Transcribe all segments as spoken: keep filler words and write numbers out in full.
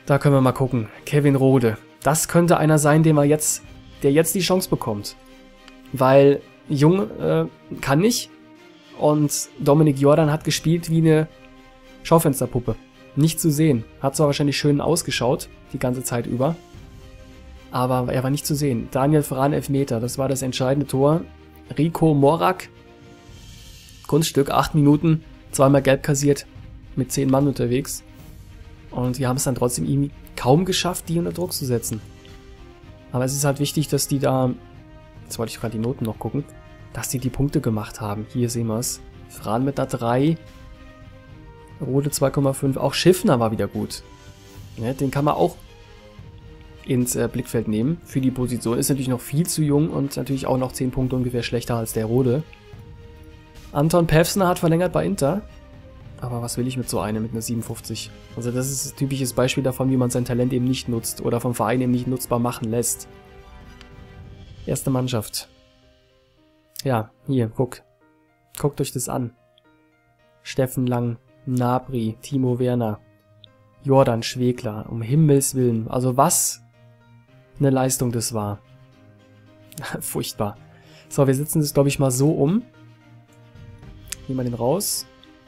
Da können wir mal gucken. Kevin Rode. Das könnte einer sein, den wir jetzt, der jetzt die Chance bekommt. Weil Jung äh, kann nicht. Und Dominik Jordan hat gespielt wie eine Schaufensterpuppe. Nicht zu sehen. Hat zwar wahrscheinlich schön ausgeschaut, die ganze Zeit über. Aber er war nicht zu sehen. Daniel Fran Elfmeter, das war das entscheidende Tor. Rico Morak. Kunststück, acht Minuten, zweimal gelb kassiert, mit zehn Mann unterwegs. Und wir haben es dann trotzdem ihm kaum geschafft, die unter Druck zu setzen. Aber es ist halt wichtig, dass die da, jetzt wollte ich gerade die Noten noch gucken, dass die die Punkte gemacht haben. Hier sehen wir es. Fran mit einer drei, Rode zwei Komma fünf, auch Schiffner war wieder gut. Ja, den kann man auch ins äh, Blickfeld nehmen für die Position. Ist natürlich noch viel zu jung und natürlich auch noch zehn Punkte ungefähr schlechter als der Rode. Anton Pevsner hat verlängert bei Inter. Aber was will ich mit so einem, mit einer siebenundfünfzig? Also das ist ein typisches Beispiel davon, wie man sein Talent eben nicht nutzt oder vom Verein eben nicht nutzbar machen lässt. Erste Mannschaft. Ja, hier, guck. Guckt euch das an. Steffen Lang, Gnabry, Timo Werner, Jordan Schwegler, um Himmels Willen. Also was eine Leistung das war. Furchtbar. So, wir setzen das, glaube ich, mal so um. Nehmen wir den raus.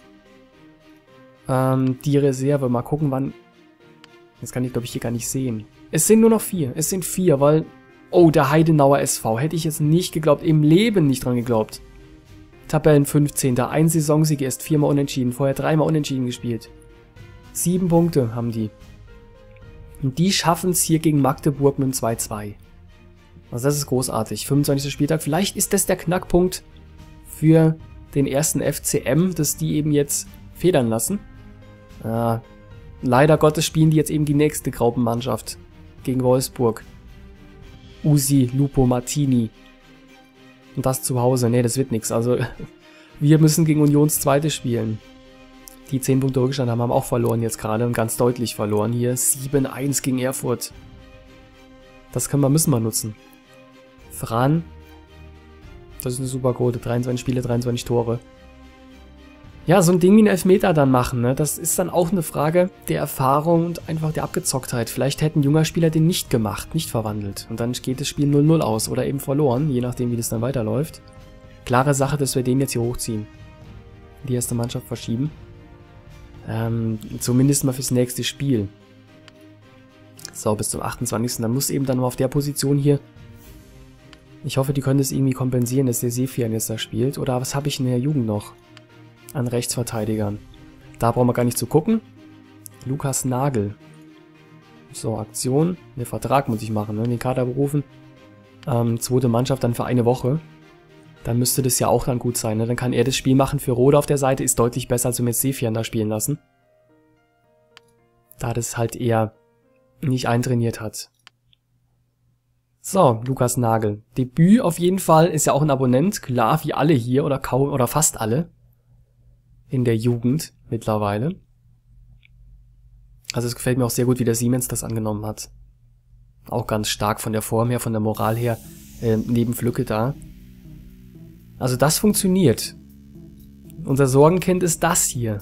Ähm, die Reserve. Mal gucken, wann... Das kann ich, glaube ich, hier gar nicht sehen. Es sind nur noch vier. Es sind vier, weil... Oh, der Heidenauer S V. Hätte ich jetzt nicht geglaubt. Im Leben nicht dran geglaubt. Tabellen fünfzehnter. Ein Saisonsieg, erst viermal unentschieden. Vorher dreimal unentschieden gespielt. Sieben Punkte haben die. Und die schaffen es hier gegen Magdeburg mit einem zwei zwei. Also das ist großartig. fünfundzwanzigster Spieltag. Vielleicht ist das der Knackpunkt für den ersten F C M, dass die eben jetzt federn lassen. Äh, leider Gottes spielen die jetzt eben die nächste Graupenmannschaft gegen Wolfsburg. Usi Lupo Martini. Und das zu Hause. Nee, das wird nichts. Also wir müssen gegen Unions Zweite spielen. Die zehn Punkte Rückstand haben, haben auch verloren jetzt gerade und ganz deutlich verloren. Hier sieben eins gegen Erfurt. Das können wir, müssen wir nutzen. Fran. Das ist eine super Quote. dreiundzwanzig Spiele, dreiundzwanzig Tore. Ja, so ein Ding wie ein Elfmeter dann machen, ne? Das ist dann auch eine Frage der Erfahrung und einfach der Abgezocktheit. Vielleicht hätte ein junger Spieler den nicht gemacht, nicht verwandelt. Und dann geht das Spiel null null aus oder eben verloren, je nachdem wie das dann weiterläuft. Klare Sache, dass wir den jetzt hier hochziehen. Die erste Mannschaft verschieben. Ähm, zumindest mal fürs nächste Spiel. So, bis zum achtundzwanzigsten Dann muss eben dann nur auf der Position hier... Ich hoffe, die können das irgendwie kompensieren, dass der Sefian jetzt da spielt. Oder was habe ich in der Jugend noch an Rechtsverteidigern? Da brauchen wir gar nicht zu gucken. Lukas Nagel. So, Aktion. Den Vertrag muss ich machen, ne? Den Kader berufen. Ähm, zweite Mannschaft dann für eine Woche. Dann müsste das ja auch dann gut sein, ne? Dann kann er das Spiel machen für Rode auf der Seite. Ist deutlich besser, als wenn wir jetzt Sefian da spielen lassen. Da das halt eher nicht eintrainiert hat. So, Lukas Nagel. Debüt auf jeden Fall, ist ja auch ein Abonnent, klar, wie alle hier oder kaum oder fast alle in der Jugend mittlerweile. Also es gefällt mir auch sehr gut, wie der Siemens das angenommen hat. Auch ganz stark von der Form her, von der Moral her, äh, neben Flücke da. Also das funktioniert. Unser Sorgenkind ist das hier.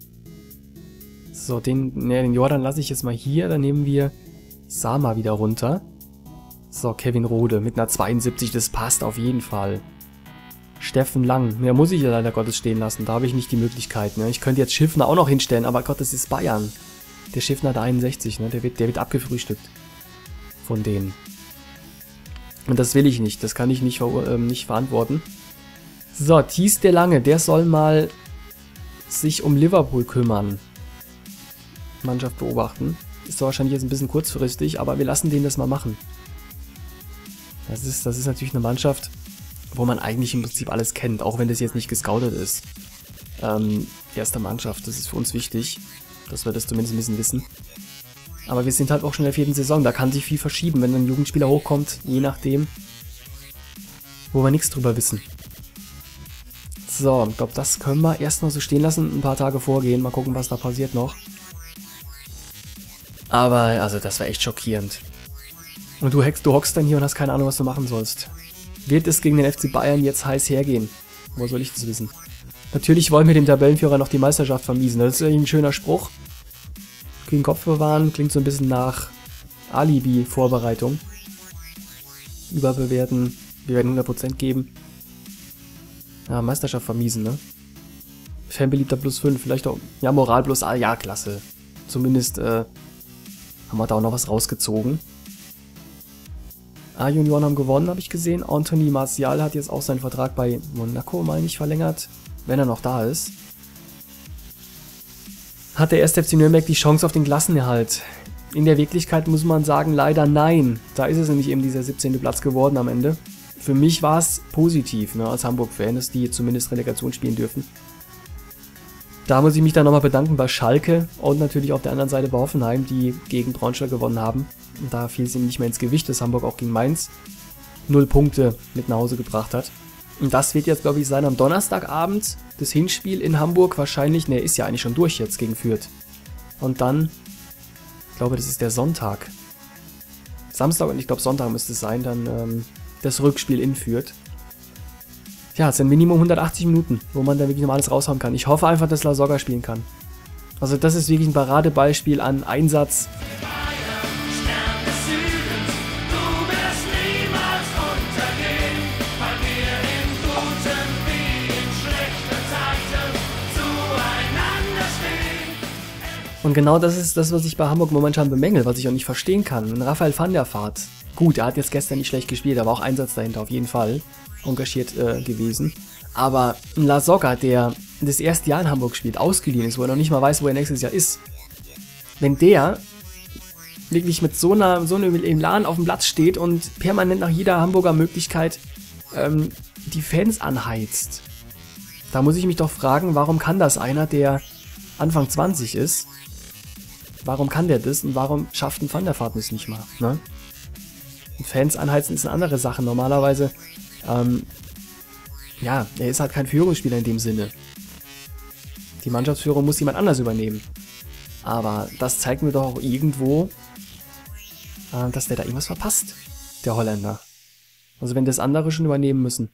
So, den, ne, den Jordan lasse ich jetzt mal hier, dann nehmen wir Sama wieder runter. So, Kevin Rode mit einer zweiundsiebzig, das passt auf jeden Fall. Steffen Lang, mehr muss ich ja leider Gottes stehen lassen, da habe ich nicht die Möglichkeit. Ne? Ich könnte jetzt Schiffner auch noch hinstellen, aber Gott, das ist Bayern. Der Schiffner hat einundsechzig, ne? der, wird, der wird abgefrühstückt von denen. Und das will ich nicht, das kann ich nicht, ver äh, nicht verantworten. So, Thies der Lange, der soll mal sich um Liverpool kümmern. Mannschaft beobachten. Ist doch wahrscheinlich jetzt ein bisschen kurzfristig, aber wir lassen den das mal machen. Das ist, das ist natürlich eine Mannschaft, wo man eigentlich im Prinzip alles kennt, auch wenn das jetzt nicht gescoutet ist. Ähm, erste Mannschaft, das ist für uns wichtig, dass wir das zumindest ein bisschen wissen. Aber wir sind halt auch schon in der vierten Saison, da kann sich viel verschieben, wenn ein Jugendspieler hochkommt, je nachdem, wo wir nichts drüber wissen. So, ich glaube, das können wir erstmal so stehen lassen, ein paar Tage vorgehen, mal gucken, was da passiert noch. Aber, also, das war echt schockierend. Und du, du hockst dann hier und hast keine Ahnung, was du machen sollst. Wird es gegen den F C Bayern jetzt heiß hergehen? Wo soll ich das wissen? Natürlich wollen wir dem Tabellenführer noch die Meisterschaft vermiesen. Das ist ein schöner Spruch. Kühlen Kopf bewahren, klingt so ein bisschen nach Alibi-Vorbereitung. Überbewerten, wir werden hundert Prozent geben. Ja, Meisterschaft vermiesen, ne? Fanbeliebter plus fünf, vielleicht auch, ja, Moral plus A, ja, klasse. Zumindest, äh, haben wir da auch noch was rausgezogen. A-Junioren haben gewonnen, habe ich gesehen. Anthony Martial hat jetzt auch seinen Vertrag bei Monaco, meine ich, verlängert, wenn er noch da ist. Hat der erste F C Nürnberg die Chance auf den Klassenerhalt? In der Wirklichkeit muss man sagen, leider nein. Da ist es nämlich eben dieser siebzehnte Platz geworden am Ende. Für mich war es positiv, ne, als Hamburg-Fan, dass die zumindest Relegation spielen dürfen. Da muss ich mich dann nochmal bedanken bei Schalke und natürlich auf der anderen Seite bei Hoffenheim, die gegen Braunschweig gewonnen haben. Und da fiel es ihm nicht mehr ins Gewicht, dass Hamburg auch gegen Mainz null Punkte mit nach Hause gebracht hat. Und das wird jetzt, glaube ich, sein am Donnerstagabend, das Hinspiel in Hamburg wahrscheinlich, ne, ist ja eigentlich schon durch jetzt gegen Fürth. Und dann, ich glaube, das ist der Sonntag. Samstag und ich glaube Sonntag müsste es sein, dann ähm, das Rückspiel in Fürth. Ja, es sind Minimum hundertachtzig Minuten, wo man da wirklich noch alles raushauen kann. Ich hoffe einfach, dass La Soga spielen kann. Also das ist wirklich ein Paradebeispiel an Einsatz. Und genau das ist das, was ich bei Hamburg momentan bemängel, was ich auch nicht verstehen kann. Und Raphael van der Vaart, gut, er hat jetzt gestern nicht schlecht gespielt, da war auch Einsatz dahinter, auf jeden Fall engagiert äh, gewesen. Aber ein La Soga, der das erste Jahr in Hamburg spielt, ausgeliehen ist, wo er noch nicht mal weiß, wo er nächstes Jahr ist, wenn der wirklich mit so einer so einem Elan auf dem Platz steht und permanent nach jeder Hamburger Möglichkeit ähm, die Fans anheizt, da muss ich mich doch fragen, warum kann das einer, der Anfang zwanzig ist, warum kann der das und warum schafft ein Van der Vaart das nicht mal, ne? Und Fans anheizen ist eine andere Sache. Normalerweise, ähm, ja, er ist halt kein Führungsspieler in dem Sinne. Die Mannschaftsführung muss jemand anders übernehmen. Aber das zeigt mir doch auch irgendwo, äh, dass der da irgendwas verpasst, der Holländer. Also wenn das andere schon übernehmen müssen.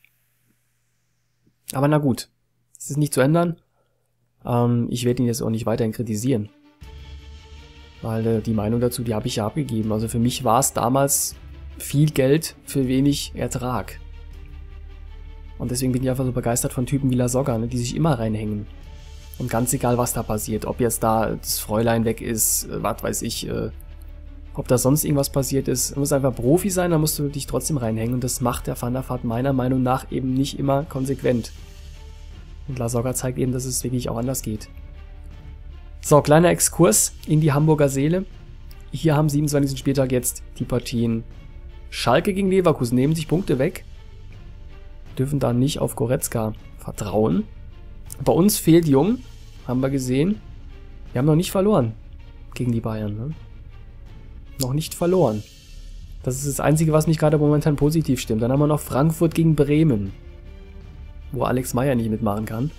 Aber na gut, es ist nicht zu ändern. Ähm, ich werde ihn jetzt auch nicht weiterhin kritisieren. Weil äh, die Meinung dazu, die habe ich ja abgegeben. Also für mich war es damals viel Geld für wenig Ertrag. Und deswegen bin ich einfach so begeistert von Typen wie La Soga, ne, die sich immer reinhängen. Und ganz egal, was da passiert. Ob jetzt da das Fräulein weg ist, äh, was weiß ich, äh, ob da sonst irgendwas passiert ist. Du musst einfach Profi sein, da musst du dich trotzdem reinhängen. Und das macht der Van der Vaart meiner Meinung nach eben nicht immer konsequent. Und La Soga zeigt eben, dass es wirklich auch anders geht. So, kleiner Exkurs in die Hamburger Seele. Hier am siebenundzwanzigsten Spieltag jetzt die Partien Schalke gegen Leverkusen. Nehmen sich Punkte weg. Dürfen da nicht auf Goretzka vertrauen. Bei uns fehlt Jung. Haben wir gesehen. Wir haben noch nicht verloren gegen die Bayern. Ne? Noch nicht verloren. Das ist das Einzige, was mich gerade momentan positiv stimmt. Dann haben wir noch Frankfurt gegen Bremen, wo Alex Meyer nicht mitmachen kann.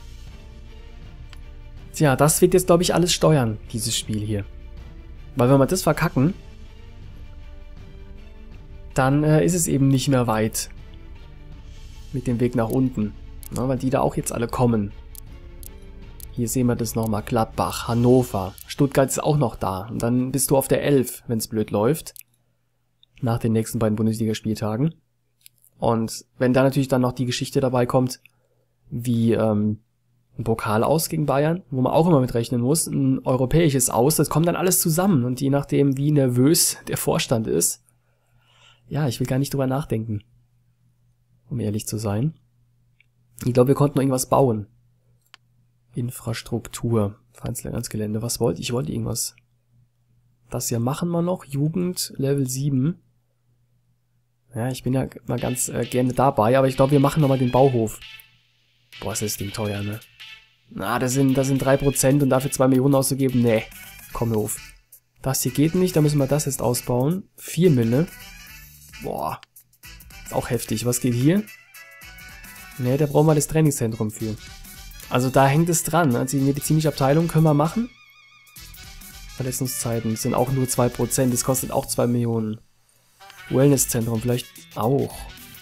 Tja, das wird jetzt, glaube ich, alles steuern, dieses Spiel hier. Weil wenn wir das verkacken, dann äh, ist es eben nicht mehr weit mit dem Weg nach unten. Na, weil die da auch jetzt alle kommen. Hier sehen wir das nochmal. Gladbach, Hannover, Stuttgart ist auch noch da. Und dann bist du auf der elf, wenn es blöd läuft. Nach den nächsten beiden Bundesligaspieltagen. Und wenn da natürlich dann noch die Geschichte dabei kommt, wie ähm, ein Pokal aus gegen Bayern, wo man auch immer mit rechnen muss, ein europäisches Aus, das kommt dann alles zusammen. Und je nachdem, wie nervös der Vorstand ist, ja, ich will gar nicht drüber nachdenken, um ehrlich zu sein. Ich glaube, wir konnten noch irgendwas bauen. Infrastruktur, Vereinsgelände, was wollte ich? Ich wollte irgendwas. Das hier machen wir noch, Jugend, Level sieben. Ja, ich bin ja mal ganz äh, gerne dabei, aber ich glaube, wir machen nochmal den Bauhof. Boah, ist das Ding teuer, ne? Na, das sind, das sind drei Prozent und dafür zwei Millionen auszugeben, nee, komm auf. Das hier geht nicht, da müssen wir das jetzt ausbauen. vier Mille. Boah, ist auch heftig. Was geht hier? Ne, da brauchen wir das Trainingszentrum für. Also da hängt es dran. Also die medizinische Abteilung können wir machen. Verletzungszeiten sind auch nur zwei Prozent, das kostet auch zwei Millionen. Wellnesszentrum vielleicht auch.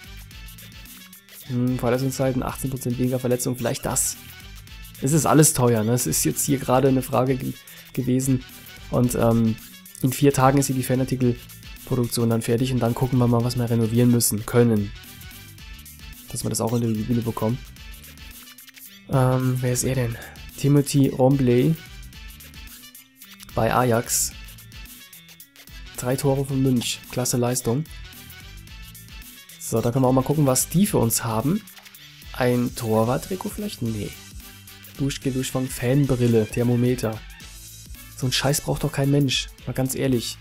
Hm, Verletzungszeiten, achtzehn Prozent weniger Verletzungen, vielleicht das. Es ist alles teuer, ne? Es ist jetzt hier gerade eine Frage ge gewesen, Und ähm, in vier Tagen ist hier die Fanartikelproduktion dann fertig und dann gucken wir mal, was wir renovieren müssen, können. Dass wir das auch in die Bühne bekommen. Ähm, wer ist er denn? Timothy Rombley bei Ajax. Drei Tore von Münch. Klasse Leistung. So, da können wir auch mal gucken, was die für uns haben. Ein Torwart-Trikot vielleicht? Nee. Duschgel, Duschfang, Fanbrille, Thermometer. So ein Scheiß braucht doch kein Mensch. Mal ganz ehrlich.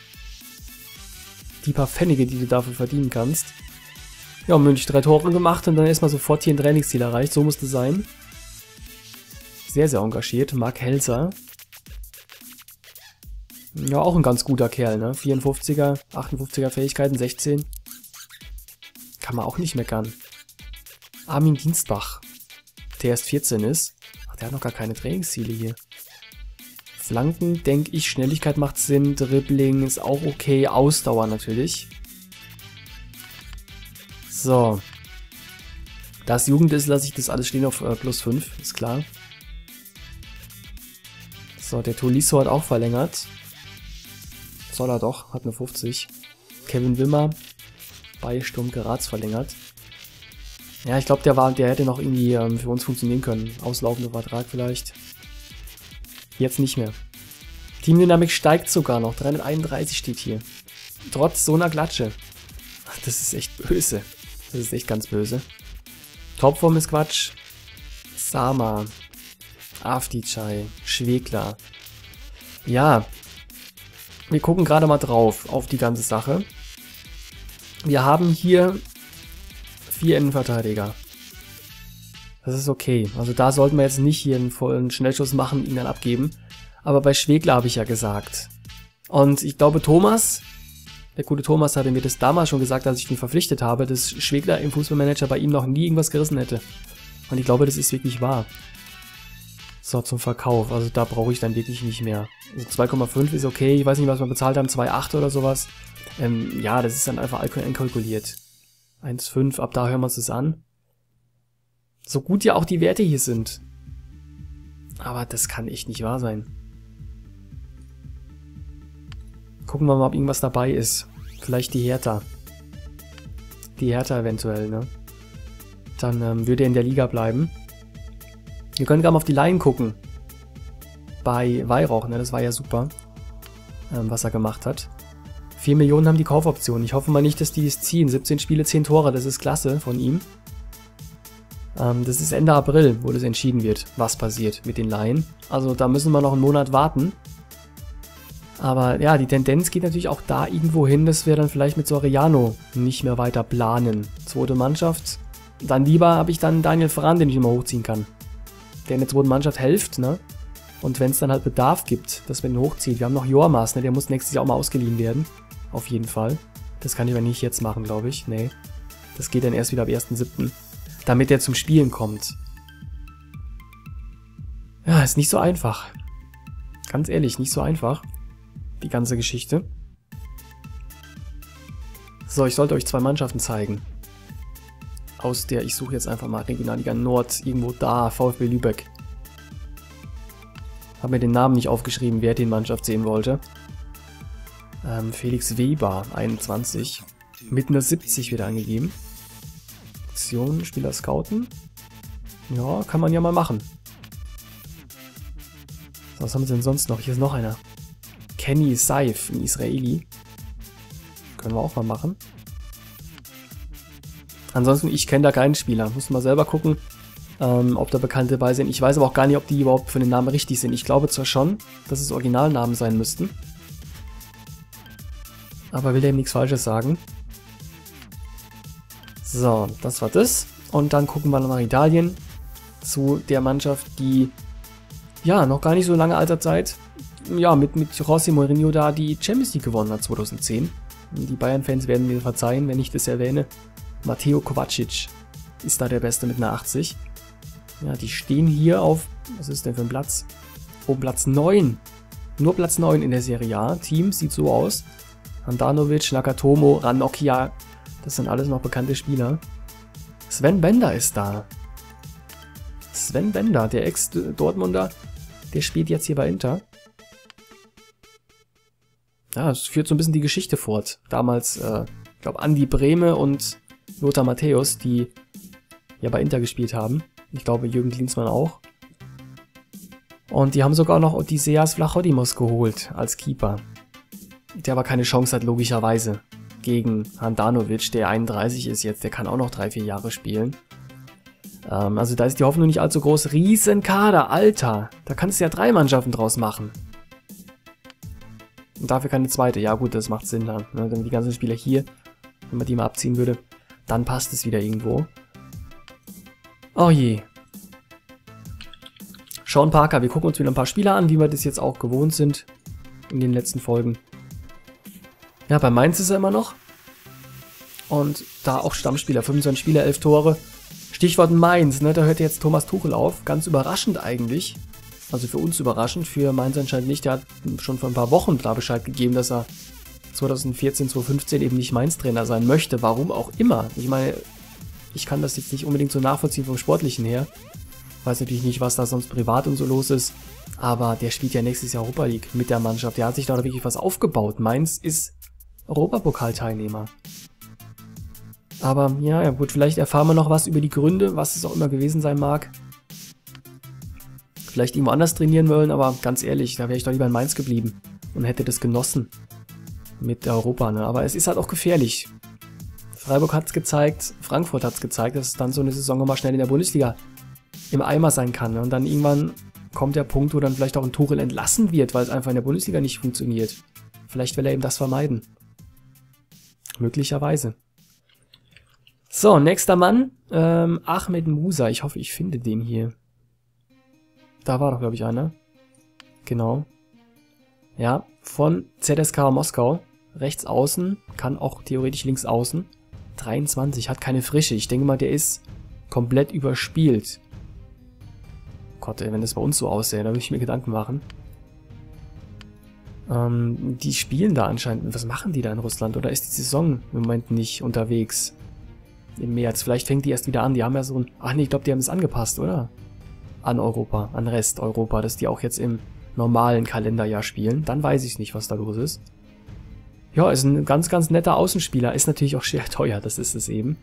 Die paar Pfennige, die du dafür verdienen kannst. Ja, Münch drei Tore gemacht und dann erstmal sofort hier ein Trainingsziel erreicht. So musste sein. Sehr, sehr engagiert. Mark Helser. Ja, auch ein ganz guter Kerl, ne? vierundfünfziger, achtundfünfziger Fähigkeiten, sechzehn. Kann man auch nicht meckern. Armin Dienstbach. Der erst vierzehn ist. Ach, der hat noch gar keine Trainingsziele hier. Flanken, denke ich, Schnelligkeit macht Sinn. Dribbling ist auch okay. Ausdauer natürlich. So. Da es Jugend ist, lasse ich das alles stehen auf äh, plus fünf, ist klar. So, der Tolisso hat auch verlängert. Soll er doch, hat eine fünfzig. Kevin Wimmer bei Sturm Graz verlängert. Ja, ich glaube, der war, der hätte noch irgendwie ähm, für uns funktionieren können. Auslaufender Vertrag vielleicht. Jetzt nicht mehr. Teamdynamik steigt sogar noch. dreihunderteinunddreißig steht hier. Trotz so einer Klatsche. Ach, das ist echt böse. Das ist echt ganz böse. Topform ist Quatsch. Sama. Avdijay. Schwegler. Ja. Wir gucken gerade mal drauf auf die ganze Sache. Wir haben hier vier Innenverteidiger. Das ist okay. Also da sollten wir jetzt nicht hier einen vollen Schnellschuss machen und ihn dann abgeben. Aber bei Schwegler habe ich ja gesagt. Und ich glaube Thomas, der gute Thomas hatte mir das damals schon gesagt, als ich ihn verpflichtet habe, dass Schwegler im Fußballmanager bei ihm noch nie irgendwas gerissen hätte. Und ich glaube, das ist wirklich wahr. So, zum Verkauf. Also da brauche ich dann wirklich nicht mehr. Also zwei Komma fünf ist okay. Ich weiß nicht, was wir bezahlt haben. zwei Komma acht oder sowas. Ähm, ja, das ist dann einfach einkalkuliert. eins Komma fünf, ab da hören wir uns das an. So gut ja auch die Werte hier sind. Aber das kann echt nicht wahr sein. Gucken wir mal, ob irgendwas dabei ist. Vielleicht die Hertha. Die Hertha eventuell, ne? Dann ähm, würde er in der Liga bleiben. Wir können gerade mal auf die Laien gucken. Bei Weihrauch, ne? Das war ja super, ähm, was er gemacht hat. vier Millionen haben die Kaufoption. Ich hoffe mal nicht, dass die es ziehen. siebzehn Spiele, zehn Tore, das ist klasse von ihm. Ähm, das ist Ende April, wo das entschieden wird, was passiert mit den Laien. Also da müssen wir noch einen Monat warten. Aber ja, die Tendenz geht natürlich auch da irgendwo hin, dass wir dann vielleicht mit Soriano nicht mehr weiter planen. Zweite Mannschaft. Dann lieber habe ich dann Daniel Farhan, den ich immer hochziehen kann. Der in der zweiten Mannschaft hilft, ne? Und wenn es dann halt Bedarf gibt, dass man ihn hochzieht. Wir haben noch Jormas, ne? Der muss nächstes Jahr auch mal ausgeliehen werden. Auf jeden Fall. Das kann ich aber nicht jetzt machen, glaube ich. Nee. Das geht dann erst wieder ab ersten siebten Damit er zum Spielen kommt. Ja, ist nicht so einfach. Ganz ehrlich, nicht so einfach. Die ganze Geschichte. So, ich sollte euch zwei Mannschaften zeigen. Aus der, ich suche jetzt einfach mal Regionalliga Nord, irgendwo da, VfB Lübeck. Habe mir den Namen nicht aufgeschrieben, wer den Mannschaft sehen wollte. Ähm, Felix Weber, einundzwanzig. Mit einer siebzig wieder angegeben. Aktion, Spieler scouten. Ja, kann man ja mal machen. So, was haben wir denn sonst noch? Hier ist noch einer. Kenny Saif, ein Israeli. Können wir auch mal machen. Ansonsten, ich kenne da keinen Spieler. Muss mal selber gucken, ähm, ob da Bekannte dabei sind. Ich weiß aber auch gar nicht, ob die überhaupt für den Namen richtig sind. Ich glaube zwar schon, dass es Originalnamen sein müssten. Aber will dem nichts Falsches sagen. So, das war das. Und dann gucken wir nach Italien. Zu der Mannschaft, die ja noch gar nicht so lange alter Zeit ja, mit, mit José Mourinho da die Champions League gewonnen hat zweitausendzehn. Die Bayern-Fans werden mir verzeihen, wenn ich das erwähne. Matteo Kovacic ist da der Beste mit einer achtzig. Ja, die stehen hier auf, was ist denn für ein Platz? Oh, Platz neun. Nur Platz neun in der Serie A. Team sieht so aus. Handanovic, Nakatomo, Ranocchia, das sind alles noch bekannte Spieler. Sven Bender ist da. Sven Bender, der Ex-Dortmunder, der spielt jetzt hier bei Inter. ja, es führt so ein bisschen die Geschichte fort. Damals, äh, ich glaube, Andi Brehme und Lothar Matthäus, die ja bei Inter gespielt haben. Ich glaube, Jürgen Klinsmann auch. Und die haben sogar noch Odysseas Vlachodimos geholt als Keeper. Der aber keine Chance hat, logischerweise. Gegen Handanovic, der einunddreißig ist jetzt, der kann auch noch drei, vier Jahre spielen. Ähm, also da ist die Hoffnung nicht allzu groß. Riesenkader, Alter. Da kannst du ja drei Mannschaften draus machen. Und dafür keine zweite. Ja gut, das macht Sinn dann. Ne? Dann die ganzen Spieler hier, wenn man die mal abziehen würde, dann passt es wieder irgendwo. Oh je. Sean Parker, wir gucken uns wieder ein paar Spieler an, wie wir das jetzt auch gewohnt sind in den letzten Folgen. Ja, bei Mainz ist er immer noch. Und da auch Stammspieler, fünfundzwanzig Spieler, elf Tore. Stichwort Mainz, ne, da hört jetzt Thomas Tuchel auf. Ganz überraschend eigentlich. Also für uns überraschend, für Mainz anscheinend nicht. Der hat schon vor ein paar Wochen da Bescheid gegeben, dass er zweitausendvierzehn, zweitausendfünfzehn eben nicht Mainz-Trainer sein möchte. Warum auch immer. Ich meine, ich kann das jetzt nicht unbedingt so nachvollziehen vom Sportlichen her. Weiß natürlich nicht, was da sonst privat und so los ist. Aber der spielt ja nächstes Jahr Europa League mit der Mannschaft. Der hat sich da wirklich was aufgebaut. Mainz ist Europapokalteilnehmer. Aber ja, ja gut, vielleicht erfahren wir noch was über die Gründe, was es auch immer gewesen sein mag. Vielleicht irgendwo anders trainieren wollen, aber ganz ehrlich, da wäre ich doch lieber in Mainz geblieben und hätte das genossen mit Europa, ne? Aber es ist halt auch gefährlich. Freiburg hat es gezeigt, Frankfurt hat es gezeigt, dass es dann so eine Saison nochmal schnell in der Bundesliga im Eimer sein kann. Ne? Und dann irgendwann kommt der Punkt, wo dann vielleicht auch ein Tuchel entlassen wird, weil es einfach in der Bundesliga nicht funktioniert. Vielleicht will er eben das vermeiden. Möglicherweise. So, nächster Mann, ähm, Ahmed Musa. Ich hoffe, ich finde den hier. Da war doch, glaube ich, einer. Genau. Ja, von Z S K A Moskau. Rechts außen, kann auch theoretisch links außen. dreiundzwanzig, hat keine Frische. Ich denke mal, der ist komplett überspielt. Gott, ey, wenn das bei uns so aussähe, da würde ich mir Gedanken machen. Ähm, die spielen da anscheinend. Was machen die da in Russland? Oder ist die Saison im Moment nicht unterwegs? Im März. Vielleicht fängt die erst wieder an. Die haben ja so ein... Ach nee, ich glaube, die haben es angepasst, oder? An Europa, an Rest Europa, dass die auch jetzt im normalen Kalenderjahr spielen. Dann weiß ich nicht, was da los ist. Ja, ist ein ganz, ganz netter Außenspieler. Ist natürlich auch sehr teuer, das ist es eben.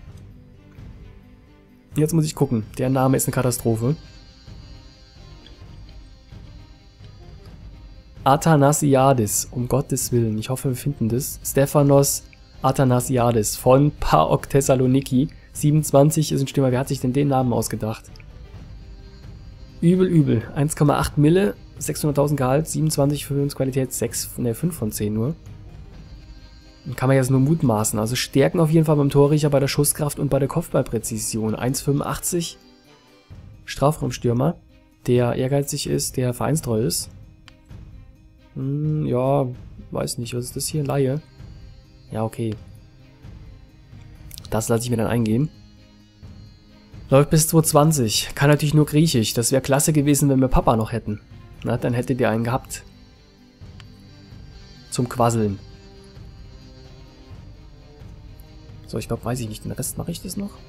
Jetzt muss ich gucken. Der Name ist eine Katastrophe. Athanasiadis, um Gottes Willen. Ich hoffe, wir finden das. Stefanos Athanasiadis von PAOK Thessaloniki. siebenundzwanzig ist ein Stürmer. Wer hat sich denn den Namen ausgedacht? Übel, übel. eins Komma acht Mille, sechshunderttausend Gehalt, siebenundzwanzig Führungsqualität, sechs, ne, fünf von zehn nur. Dann kann man jetzt nur mutmaßen. Also Stärken auf jeden Fall beim Torriecher, bei der Schusskraft und bei der Kopfballpräzision. eins Komma fünfundachtzig. Strafraumstürmer, der ehrgeizig ist, der vereinstreu ist. Hm, ja, weiß nicht, was ist das hier? Laie. Ja, okay. Das lasse ich mir dann eingehen. Läuft bis zweihundertzwanzig. Kann natürlich nur Griechisch. Das wäre klasse gewesen, wenn wir Papa noch hätten. Na, dann hättet ihr einen gehabt. Zum Quasseln. So, ich glaube, weiß ich nicht. Den Rest mache ich das noch.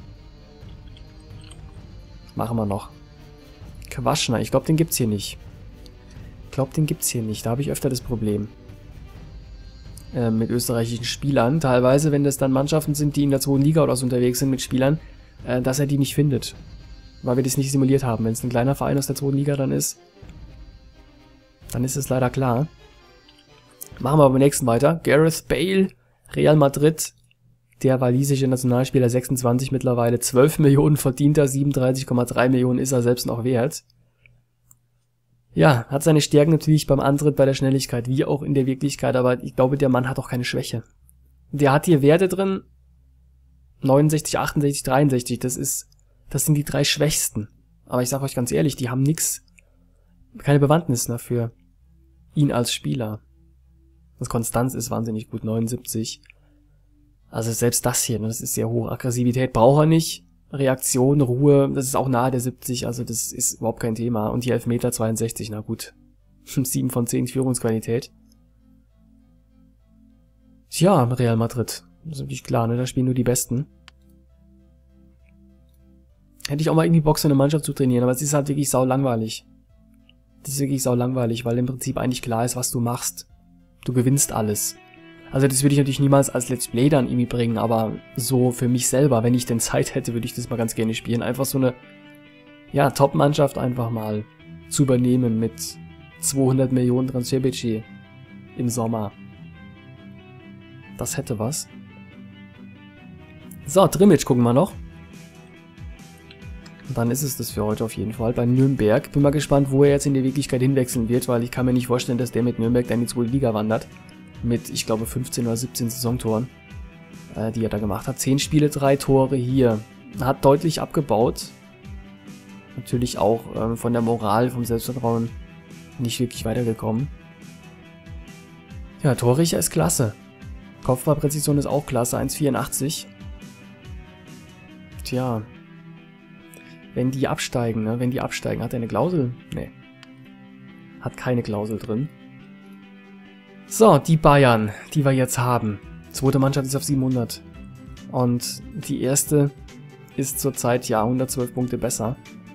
Machen wir noch. Quaschner. Ich glaube, den gibt's hier nicht. Ich glaube, den gibt's hier nicht. Da habe ich öfter das Problem. Äh, mit österreichischen Spielern. Teilweise, wenn das dann Mannschaften sind, die in der zweiten Liga oder so unterwegs sind mit Spielern, äh, dass er die nicht findet. Weil wir das nicht simuliert haben. Wenn es ein kleiner Verein aus der zweiten Liga dann ist, dann ist es leider klar. Machen wir aber beim nächsten weiter. Gareth Bale, Real Madrid. Der walisische Nationalspieler, sechsundzwanzig mittlerweile, zwölf Millionen verdient er, siebenunddreißig Komma drei Millionen ist er selbst noch wert. Ja, hat seine Stärken natürlich beim Antritt, bei der Schnelligkeit, wie auch in der Wirklichkeit, aber ich glaube, der Mann hat auch keine Schwäche. Der hat hier Werte drin, neunundsechzig, achtundsechzig, dreiundsechzig, das ist, das sind die drei Schwächsten. Aber ich sage euch ganz ehrlich, die haben nix, keine Bewandtnis dafür, ihn als Spieler. Das Konstanz ist wahnsinnig gut, neunundsiebzig. Also selbst das hier, das ist sehr hoch. Aggressivität braucht er nicht. Reaktion, Ruhe, das ist auch nahe der siebzig, also das ist überhaupt kein Thema. Und die Elfmeter zweiundsechzig, na gut. sieben von zehn Führungsqualität. Tja, Real Madrid. Das ist natürlich klar, ne? Da spielen nur die Besten. Hätte ich auch mal irgendwie Bock, so eine Mannschaft zu trainieren, aber es ist halt wirklich sau langweilig. Das ist wirklich sau langweilig, weil im Prinzip eigentlich klar ist, was du machst. du gewinnst alles. Also das würde ich natürlich niemals als Let's Play dann irgendwie bringen, aber so für mich selber, wenn ich denn Zeit hätte, würde ich das mal ganz gerne spielen. Einfach so eine, ja, Top-Mannschaft einfach mal zu übernehmen mit zweihundert Millionen Transferbudget im Sommer. Das hätte was. So, Trimmage gucken wir noch. Und dann ist es das für heute auf jeden Fall. Bei Nürnberg. Bin mal gespannt, wo er jetzt in die Wirklichkeit hinwechseln wird, weil ich kann mir nicht vorstellen, dass der mit Nürnberg dann in die zweite Liga wandert. Mit, ich glaube, fünfzehn oder siebzehn Saisontoren, äh, die er da gemacht hat. zehn Spiele, drei Tore hier. Hat deutlich abgebaut. Natürlich auch ähm, von der Moral, vom Selbstvertrauen nicht wirklich weitergekommen. Ja, Torrichter ist klasse. Kopfballpräzision ist auch klasse, eins Komma vierundachtzig. Tja. Wenn die absteigen, ne? Wenn die absteigen, hat er eine Klausel? Nee. Hat keine Klausel drin. So, die Bayern, die wir jetzt haben. Zweite Mannschaft ist auf siebenhundert. Und die erste ist zurzeit, ja, hundertzwölf Punkte besser.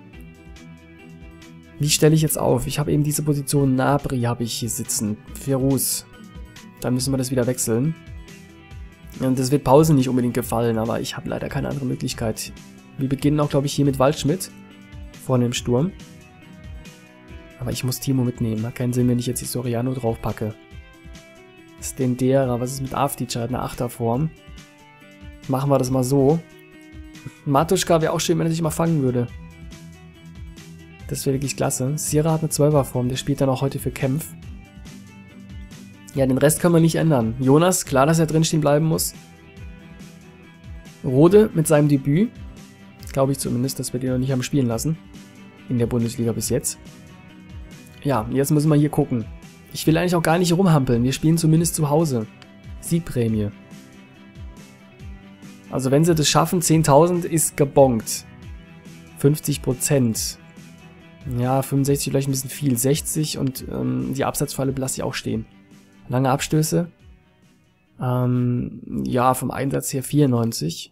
Wie stelle ich jetzt auf? Ich habe eben diese Position, Nabri habe ich hier sitzen. Ferus. Dann müssen wir das wieder wechseln. Und das wird Pause nicht unbedingt gefallen, aber ich habe leider keine andere Möglichkeit. Wir beginnen auch, glaube ich, hier mit Waldschmidt. Vorne im Sturm. Aber ich muss Timo mitnehmen. Hat keinen Sinn, wenn ich jetzt die Soriano draufpacke. Stendera, was ist mit Avdic? Hat eine Achterform. Machen wir das mal so. Matuschka wäre auch schön, wenn er sich mal fangen würde. Das wäre wirklich klasse. Sierra hat eine Zwölferform, der spielt dann auch heute für Kempf. Ja, den Rest können wir nicht ändern. Jonas, klar, dass er drinstehen bleiben muss. Rode mit seinem Debüt. Glaube ich zumindest, dass wir den noch nicht haben spielen lassen. In der Bundesliga bis jetzt. Ja, jetzt müssen wir hier gucken. Ich will eigentlich auch gar nicht rumhampeln. Wir spielen zumindest zu Hause. Siegprämie. Also wenn sie das schaffen, zehntausend ist gebongt. fünfzig Prozent. Ja, fünfundsechzig vielleicht ein bisschen viel. sechzig und ähm, die Absatzfalle lasse ich auch stehen. Lange Abstöße. Ähm, ja, vom Einsatz her vierundneunzig.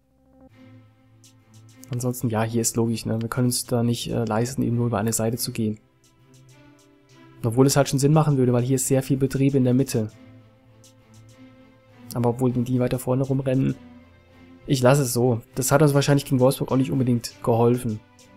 Ansonsten, ja, hier ist logisch, ne? Wir können uns da nicht äh, leisten, eben nur über eine Seite zu gehen. Obwohl es halt schon Sinn machen würde, weil hier ist sehr viel Betrieb in der Mitte. Aber obwohl die weiter vorne rumrennen, ich lasse es so. Das hat uns wahrscheinlich gegen Wolfsburg auch nicht unbedingt geholfen.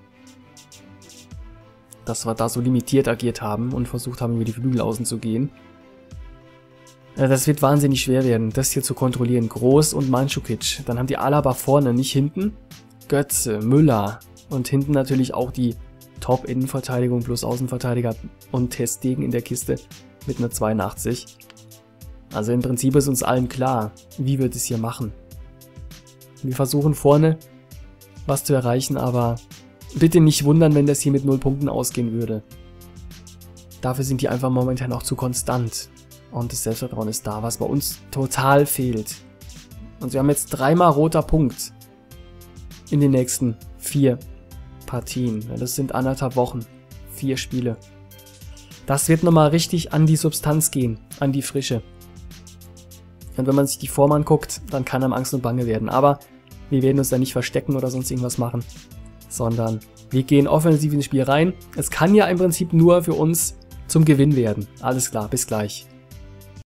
Dass wir da so limitiert agiert haben und versucht haben, über die Flügel außen zu gehen. Das wird wahnsinnig schwer werden, das hier zu kontrollieren. Groß und Mandzukic. Dann haben die Alaba vorne, nicht hinten. Götze, Müller und hinten natürlich auch die Top-Innenverteidigung plus Außenverteidiger und Ter Stegen in der Kiste mit einer zweiundachtzig. Also im Prinzip ist uns allen klar, wie wir das hier machen. Wir versuchen vorne was zu erreichen, aber bitte nicht wundern, wenn das hier mit null Punkten ausgehen würde. Dafür sind die einfach momentan auch zu konstant. Und das Selbstvertrauen ist da, was bei uns total fehlt. Und wir haben jetzt dreimal roter Punkt in den nächsten vier Partien. Ja, das sind anderthalb Wochen. Vier Spiele. Das wird nochmal richtig an die Substanz gehen, an die Frische. Und wenn man sich die Form anguckt, dann kann einem Angst und Bange werden. Aber wir werden uns da nicht verstecken oder sonst irgendwas machen, sondern wir gehen offensiv ins Spiel rein. Es kann ja im Prinzip nur für uns zum Gewinn werden. Alles klar, bis gleich.